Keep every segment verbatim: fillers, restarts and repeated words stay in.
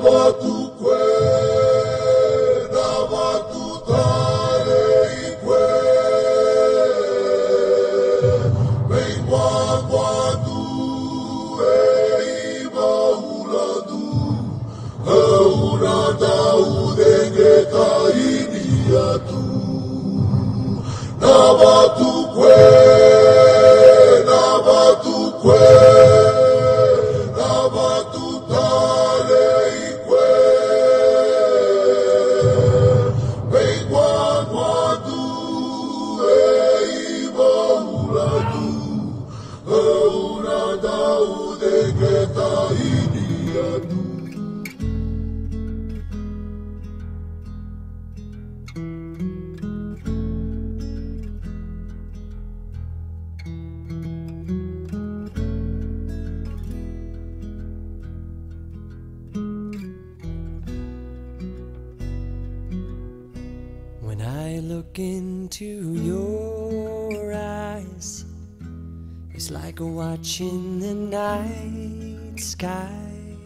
When I look into your eyes, it's like watching the night sky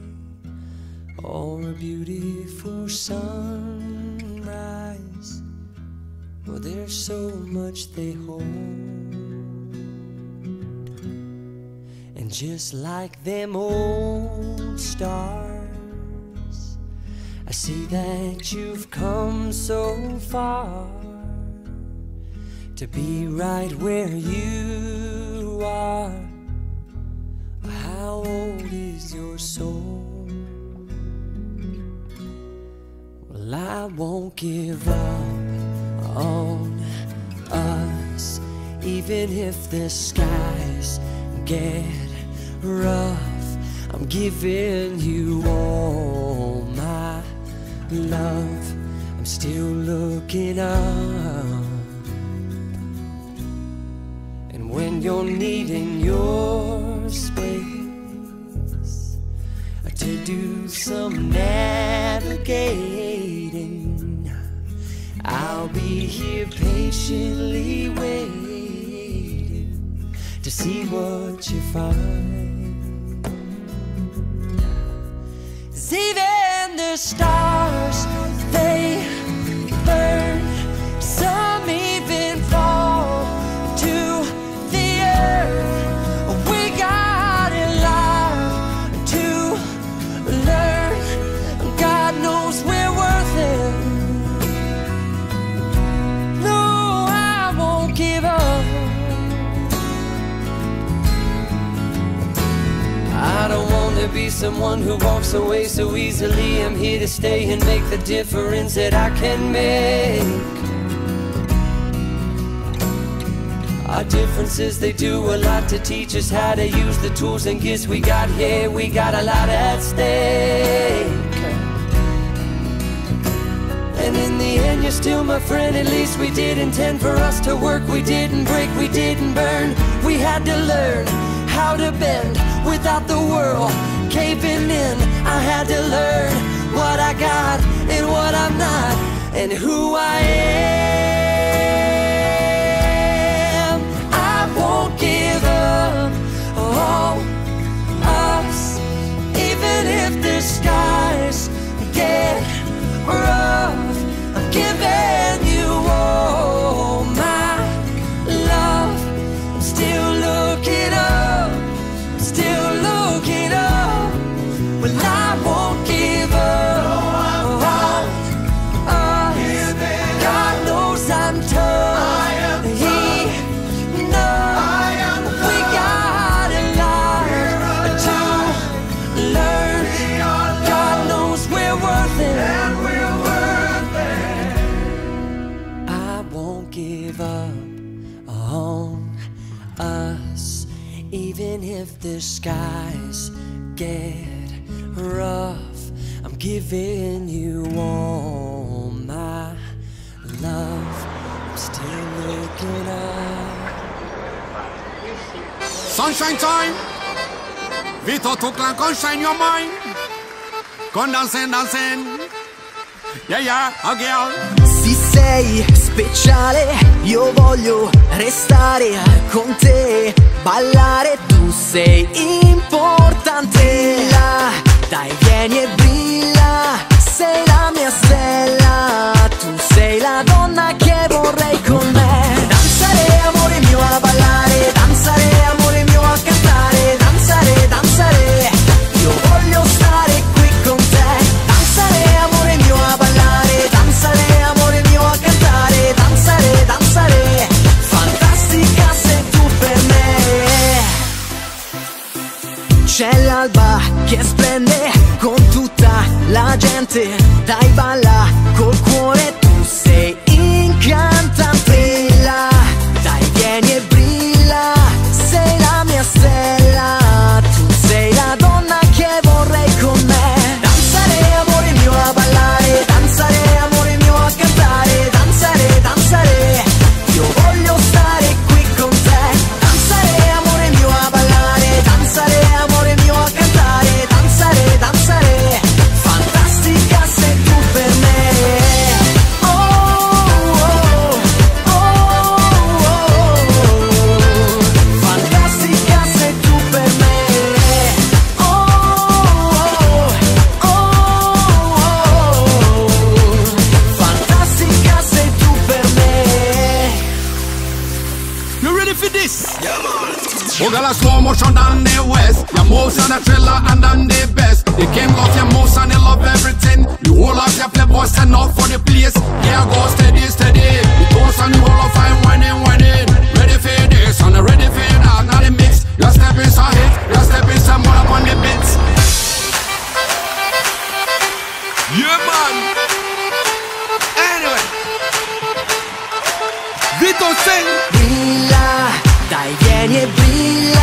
or a beautiful sunrise. Well, there's so much they hold, and just like them old stars, I see that you've come so far to be right where you are. How old is your soul? Well, I won't give up on us, even if the skies get rough. I'm giving you all my love. I'm still looking up, and when you're needing your space to do some navigating, I'll be here patiently waiting to see what you find. 'Cause even the stars, they burn, some even fall to the earth. We got a lot to learn. God knows we're worth it. No, I won't give up. I don't want to be someone who walks away so easily. I'm here to stay and make the difference that I can make. Our differences, they do a lot to teach us how to use the tools and gifts we got here. We got a lot at stake, and in the end you're still my friend. At least we did intend for us to work. We didn't break, we didn't burn. We had to learn how to bend without the world caving in. I had to learn what I got and what I'm not, and who I am. I won't give up on us, even if the skies get rough. I'm giving you all my love. I'm still looking up, still looking up. Well, I won't give up on us. God knows I'm tough. He knows we got a lot to learn. God knows we're worth it. I won't give up on us, even if the skies get rough. I'm giving you all my love. I'm still looking up. Sunshine time. Vito to clan, come shine your mind. Come dancing, dancing. Yeah, yeah, a girl. Se sei speciale, io voglio restare con te. Ballare, tu sei importante. Là, dai, vieni e brilla. che splende con tutta la gente. Dai, balla col cuore, tu sei incantante. Brilla, dai, vieni e brilla, sei la mia stella, tu sei la donna che vorrei con me. Danzare amore mio a ballare, danzare amore mio a cantare, danzare, danzare, io voglio stare qui con te. Danzare amore mio a ballare, danzare amore mio a cantare, danzare, danzare, fantastica sei tu per me. Oh, oh, oh, oh, oh, fantastica sei tu per me. Oh, oh, oh, oh, fantastica sei tu per me. You ready for this? Yeah, man. Oh, girl, a slow motion down the west. Your moves are the thriller and I'm the best. The king of your moves and they love everything. You hold up your playboy, stand up for the place. Here go steady, steady. The toast and the whole of fine whining, whining. Ready for this and ready for that. Now the mix. Your step is a hit. Your step is a more up on the bits. Yeah, man. Anyway. Vito sing. Brilla, dai, vieni e brilla,